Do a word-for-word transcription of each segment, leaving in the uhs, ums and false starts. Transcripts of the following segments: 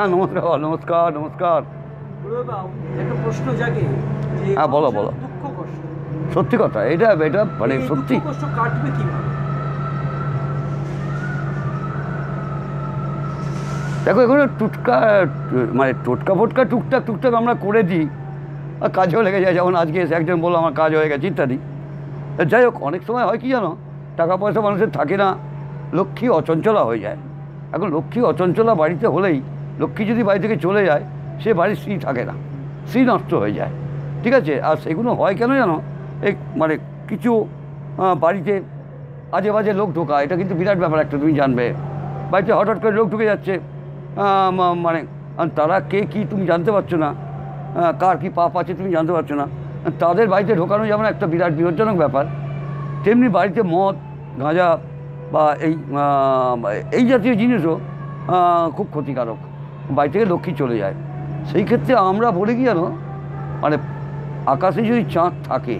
হ্যাঁ নমস্কার নমস্কার নমস্কার। একটা প্রশ্ন জাগে, হ্যাঁ বলো বলো। দুঃখ কষ্ট, সত্যি কথা, এটা এটা মানে সত্যি। কষ্ট কাটবে কিভাবে? দেখো এখানে টুটকা মানে টোটকা ফোটকা টুকটাক টুকটাক আমরা করে দিই, আর কাজেও লেগে যায়। যেমন আজকে এসে একজন বললো আমার কাজ হয়ে গেছে ইত্যাদি। যাই হোক, অনেক সময় হয় কি জানো, টাকা পয়সা মানুষের থাকে না, লক্ষ্মী অচঞ্চলা হয়ে যায়। এখন লক্ষ্মী অচঞ্চলা বাড়িতে হলেই, লক্ষ্মী যদি বাড়ি থেকে চলে যায়, সে বাড়ির স্ত্রী থাকে না, স্ত্রী নষ্ট হয়ে যায়। ঠিক আছে, আর সেগুলো হয় কেন জানো, এই মানে কিছু বাড়িতে আজে বাজে লোক ঢোকা, এটা কিন্তু বিরাট ব্যাপার একটা, তুমি জানবে। বাড়িতে হঠাৎ করে লোক ঢুকে যাচ্ছে, মানে তারা কে কী তুমি জানতে পারছো না, কার কী পাপ আছে তুমি জানতে পারছো না। তাদের বাড়িতে ঢোকানো যেমন একটা বিরাট বিপজ্জনক ব্যাপার, তেমনি বাড়িতে মদ গাঁজা বা এই এই জাতীয় জিনিসও খুব ক্ষতিকারক, বাড়ি থেকে লক্ষ্মী চলে যায়। সেই ক্ষেত্রে আমরা বলি কি জানো, মানে আকাশে যদি চাঁদ থাকে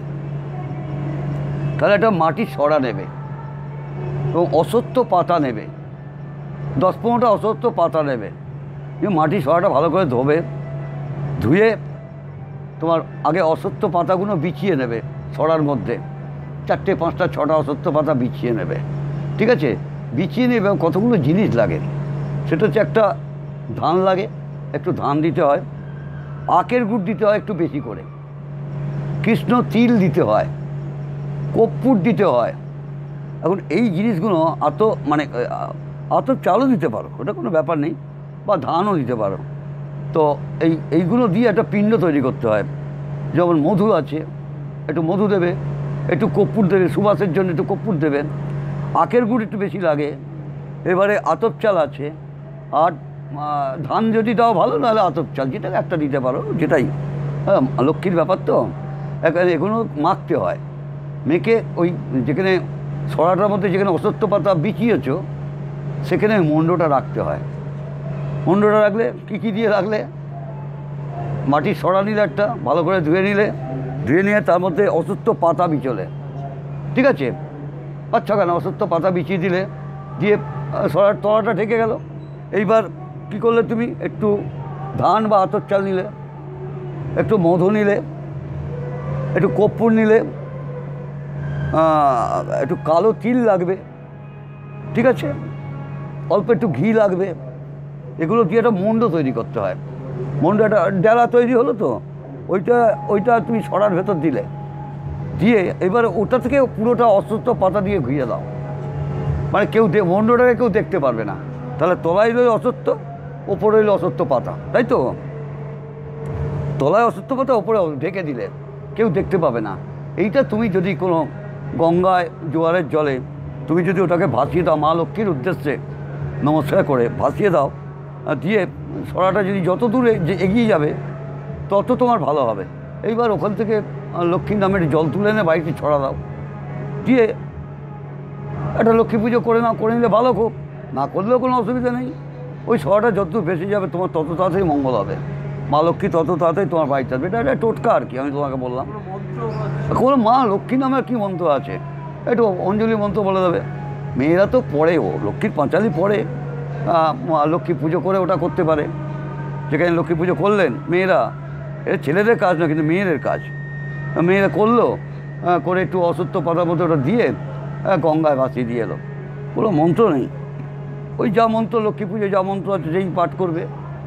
তাহলে একটা মাটির সরা নেবে এবং অসত্য পাতা নেবে, দশ পনেরোটা অসত্য পাতা নেবে, মাটির সরাটা ভালো করে ধোবে, ধুয়ে তোমার আগে অসত্য পাতাগুলো বিছিয়ে নেবে সরার মধ্যে, চারটে পাঁচটা ছটা অসত্য পাতা বিছিয়ে নেবে। ঠিক আছে, বিছিয়ে নেবে। কতগুলো জিনিস লাগে, সেটা হচ্ছে একটা ধান লাগে, একটু ধান দিতে হয়, আখের গুড় দিতে হয় একটু বেশি করে, কৃষ্ণ তিল দিতে হয়, কর্পূর দিতে হয়। এখন এই জিনিসগুলো এত মানে অত চালও দিতে পারো, ওটা কোনো ব্যাপার নেই, বা ধানও দিতে পারো। তো এই এইগুলো দিয়ে একটা পিণ্ড তৈরি করতে হয়। যেমন মধু আছে, একটু মধু দেবে, একটু কর্পূর দেবে, সুবাসের জন্য একটু কর্পূর দেবে, আখের গুড় একটু বেশি লাগে, এবারে আতপ চাল আছে, আর ধান যদি দাও ভালো, নাহলে আতপ চাল যেটা একটা দিতে পারো, যেটাই। হ্যাঁ, লক্ষ্মীর ব্যাপার তো, এগুলো মাখতে হয়, মেখে ওই যেখানে সরাটার মধ্যে যেখানে অসত্য পাতা বিছিয়েছ সেখানে মণ্ডটা রাখতে হয়। মণ্ডটা রাখলে কী কী দিয়ে রাখলে, মাটির সরা নিলে একটা, ভালো করে ধুয়ে নিলে, ধুয়ে নিয়ে তার মধ্যে অসত্য পাতা বিচলে। ঠিক আছে, আচ্ছা কেন অসত্য পাতা বিছিয়ে দিলে, দিয়ে সরার তলাটা ঢেকে গেল। এইবার কী করলে তুমি, একটু ধান বা আতপ চাল নিলে, একটু মধু নিলে, একটু কর্পূর নিলে, একটু কালো তিল লাগবে, ঠিক আছে, অল্প একটু ঘি লাগবে, এগুলো দিয়ে একটা মণ্ড তৈরি করতে হয়। মণ্ড একটা ডেলা তৈরি হলো তো, ওইটা ওইটা তুমি সরার ভেতর দিলে, দিয়ে এবার ওটা থেকে পুরোটা অসত্য পাতা দিয়ে ঘুরিয়ে দাও, মানে কেউ মণ্ডটাকে কেউ দেখতে পারবে না। তাহলে তলায় রইল অসত্য, ওপরে রইল অসত্য পাতা, তাই তো? তলায় অসত্য পাতা, ওপরে ঢেকে দিলে কেউ দেখতে পাবে না। এইটা তুমি যদি কোনো গঙ্গায় জোয়ারের জলে তুমি যদি ওটাকে ভাসিয়ে দাও, মা লক্ষ্মীর উদ্দেশ্যে নমস্কার করে ভাসিয়ে দাও, দিয়ে সরাটা যদি যত দূরে যে এগিয়ে যাবে তত তোমার ভালো হবে। এইবার ওখান থেকে লক্ষ্মীর নামের জল তুলে এনে বাড়িতে ছড়া দাও, দিয়ে একটা লক্ষ্মী পুজো করে নাও, করে নিলে ভালো, খুব না করলেও কোনো অসুবিধা নেই। ওই সরাটা যত ভেসে যাবে তোমার তত তাড়াতাড়ি মঙ্গল হবে, মা লক্ষ্মী তত তাড়াতাড়ি তোমার বাড়িতে আসবে। এটা একটা টোটকা আর কি, আমি তোমাকে বললাম। কোনো মা লক্ষ্মী নামের কী মন্ত্র আছে, একটু অঞ্জলি মন্ত্র বলে দেবে। মেয়েরা তো পড়েও, লক্ষ্মীর পাঁচালি পড়ে, লক্ষ্মী পুজো করে ওটা করতে পারে। যেখানে লক্ষ্মী পুজো করলেন মেয়েরা, এটা ছেলেদের কাজ না, কিন্তু মেয়েদের কাজ। মেয়েরা করলো, করে একটু অসত্য পাতার মধ্যে ওটা দিয়ে গঙ্গায় ভাসিয়ে দিয়ে এলো। কোনো মন্ত্র নেই, ওই যা মন্ত্র লক্ষ্মী পুজো যা মন্ত্র আছে সেই পাঠ করবে।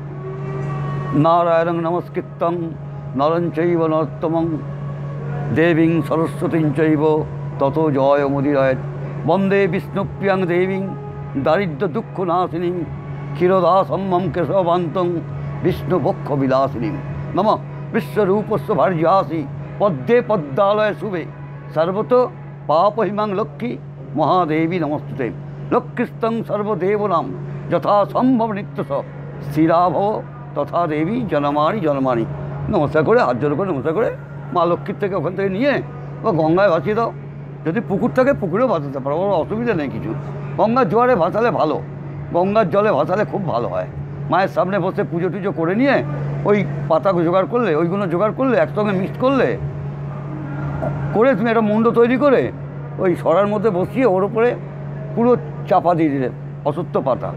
নারায়ণং নমস্কৃত্যং নরং চৈব নরোত্তমং দেবীং সরস্বতীং চৈব ততো জয় মুদিরয়েৎ। বন্দে বিষ্ণুপ্রিয়াং দেবীং দারিদ্র দুঃখ নাশিনী ক্ষীরদাসম্যম কেশবান্তং বিষ্ণু বক্ষ বিলাসিনী। নম বিশ্বরূপস্য ভার্যাসি পদ্মে পদ্মালয় শুভে সর্বত পাপহিমাং লক্ষ্মী মহাদেবী নমস্তুতে। লক্ষ্মীস্তং সর্বদেবনাম যথা সম্ভব নিত্যস স্থিরাভব তথা দেবী জনমানি জনমানি। নমস্কার করে, হাত জোর করে নমস্কার করে মা লক্ষ্মীর থেকে ওখান থেকে নিয়ে ও গঙ্গায় ভাসিয়ে দাও। যদি পুকুর থাকে পুকুরেও ভাসাতে পারো, ওর অসুবিধা নেই কিছু। গঙ্গার জোয়ারে ভাসালে ভালো, গঙ্গার জলে ভাসালে খুব ভালো হয়। মায়ের সামনে বসে পুজো টুজো করে নিয়ে ওই পাতা জোগাড় করলে, ওইগুলো জোগাড় করলে, একসঙ্গে মিক্স করলে, করে তুমি একটা মুন্ড তৈরি করে ওই সরার মধ্যে বসিয়ে ওর উপরে পুরো চাপা দিয়ে দিলে অসত্য পাতা,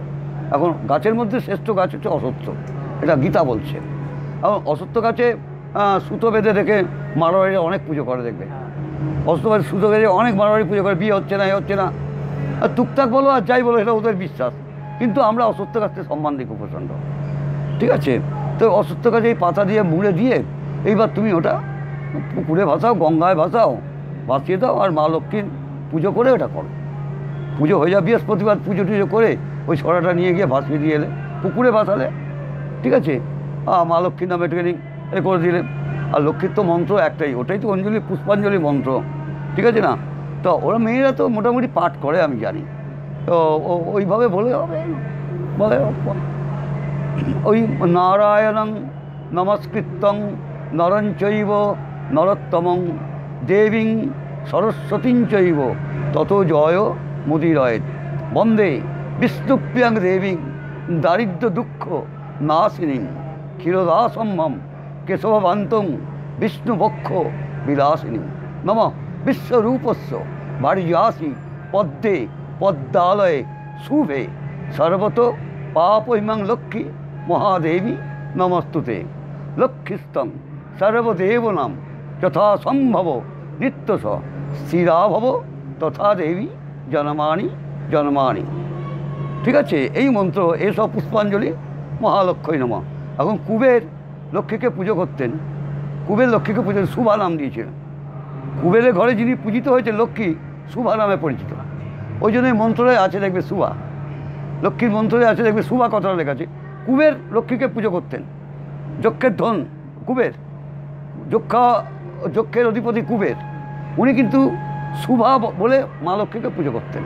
এখন গাছের মধ্যে শ্রেষ্ঠ গাছ হচ্ছে অসত্য, এটা গীতা বলছে। এখন অসত্য গাছে সুতো বেঁধে রেখে মারোয়ারিরা অনেক পুজো করে, দেখবে অসত্য গাছে সুতো বেঁধে অনেক মারোয়ারি পুজো করে, বিয়ে হচ্ছে না এ হচ্ছে না, আর টুকটাক বলো আর যাই বলো, এটা ওদের বিশ্বাস। কিন্তু আমরা অসত্য গাছকে সম্মান দিই খুব প্রচণ্ড, ঠিক আছে? তো অসত্য গাছে এই পাতা দিয়ে মুড়ে দিয়ে এইবার তুমি ওটা পুকুরে ভাসাও, গঙ্গায় ভাসাও, ভাসিয়ে দাও, আর মা লক্ষ্মীর পুজো করে ওটা করো। পুজো হয়ে যাবে বৃহস্পতিবার, পুজো টুজো করে ওই ছড়াটা নিয়ে গিয়ে ভাসিয়ে দিয়ে এলে, পুকুরে ভাসালে, ঠিক আছে? মা লক্ষ্মীর নামে একটুখানি এ করে দিলে। আর লক্ষ্মীর তো মন্ত্র একটাই, ওটাই তো অঞ্জলি পুষ্পাঞ্জলি মন্ত্র, ঠিক আছে না? তো ওরা মেয়েরা তো মোটামুটি পাঠ করে আমি জানি, তো ওইভাবে বলে হবে, বলে ওই নারায়ণং নমস্কৃত্যং নরঞ্চৈব নরোত্তমং দেবীং সরস্বতীং চৈব তত জয় মুদিরয়েৎ বন্দে বিষ্ণুপ্রিয়াং দেবীং দারিদ্র দুঃখ নাশিনীং ক্ষীরদাসম্ভম কেশবান্তং বিষ্ণুবক্ষ বিলাসিনী নম বিশ্বরূপস্য ভার্যাসি পদ্মে পদ্মালয়ে শুভে সর্বত পাপইমাং লক্ষ্মী মহাদেবী নমস্তুতে লক্ষ্মীস্তং সর্বদেবনাম যথা সম্ভব নিত্যস স্থিরাভব তথা দেবী জনমানি জন্মানি, ঠিক আছে? এই মন্ত্র, এসব পুষ্পাঞ্জলি মহালক্ষ্মী নমঃ। এখন কুবের লক্ষ্মীকে পুজো করতেন, কুবের লক্ষ্মীকে পুজো শুভা নাম দিয়েছিলেন। কুবেরের ঘরে যিনি পূজিত হয়েছে লক্ষ্মী শুভা নামে পরিচিত, ওই জন্য এই মন্ত্রে আছে দেখবে শুভা, লক্ষ্মীর মন্ত্রে আছে দেখবে শুভা কথাটা লেখা আছে। কুবের লক্ষ্মীকে পুজো করতেন, যক্ষের ধন কুবের, যক্ষা যক্ষের অধিপতি কুবের, উনি কিন্তু শুভা বলে মা লক্ষ্মীকে পুজো করতেন।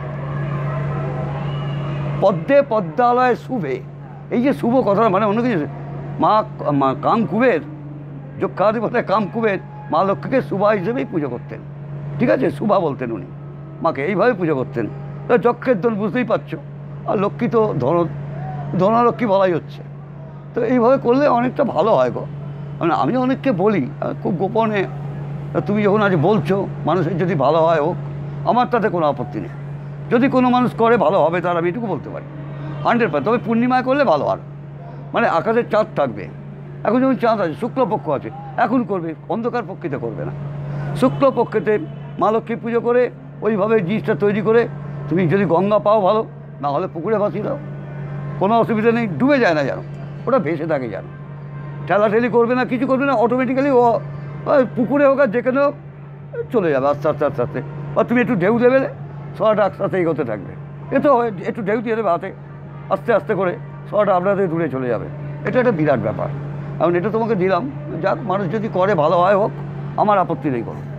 পদ্মে পদ্মালয় শুভে, এই যে শুভ কথাটা মানে অন্য কিছু, মা কাম কুবের, যক্ষাধিপতি কাম কুবের মা লক্ষ্মীকে শুভা হিসেবেই পুজো করতেন, ঠিক আছে? শুভা বলতেন উনি মাকে, এইভাবে পুজো করতেন। তো যক্ষের ধন বুঝতেই পারছো, আর লক্ষ্মী তো ধন ধনলক্ষ্মী বলাই হচ্ছে। তো এইভাবে করলে অনেকটা ভালো হয় গো। মানে আমি অনেককে বলি খুব গোপনে, তুমি যখন আজ বলছো মানুষের যদি ভালো হয় হোক, আমার তাতে কোনো আপত্তি নেই। যদি কোনো মানুষ করে ভালো হবে তার আমি এটুকু বলতে পারি হান্ড্রেড পার্সেন্ট। তবে পূর্ণিমায় করলে ভালো আর, মানে আকাশের চাঁদ থাকবে, এখন যেমন চাঁদ আছে, শুক্লপক্ষ আছে, এখন করবে, অন্ধকার পক্ষেতে করবে না। শুক্লপক্ষেতে মা লক্ষ্মী পুজো করে ওইভাবে জিনিসটা তৈরি করে তুমি যদি গঙ্গা পাও ভালো, না হলে পুকুরে ভাসিয়ে দাও, কোনো অসুবিধা নেই, ডুবে যায় না জানো, ওটা ভেসে থাকে জানো, ঠেলাঠেলি করবে না, কিছু করবে না, অটোমেটিক্যালি ও পুকুরে হোক আর যেখানে হোক চলে যাবে আস্তে আস্তে আস্তে আস্তে। আর তুমি একটু ঢেউ দেবে, সোয়াটা আস্তে আস্তে এগোতে থাকবে, এ তো একটু ঢেউ দিয়ে দেবে হাতে, আস্তে আস্তে করে সোয়াটা আপনাদের দূরে চলে যাবে। এটা একটা বিরাট ব্যাপার। এখন এটা তোমাকে দিলাম, যাক মানুষ যদি করে ভালো হয় হোক, আমার আপত্তি নেই কোনো।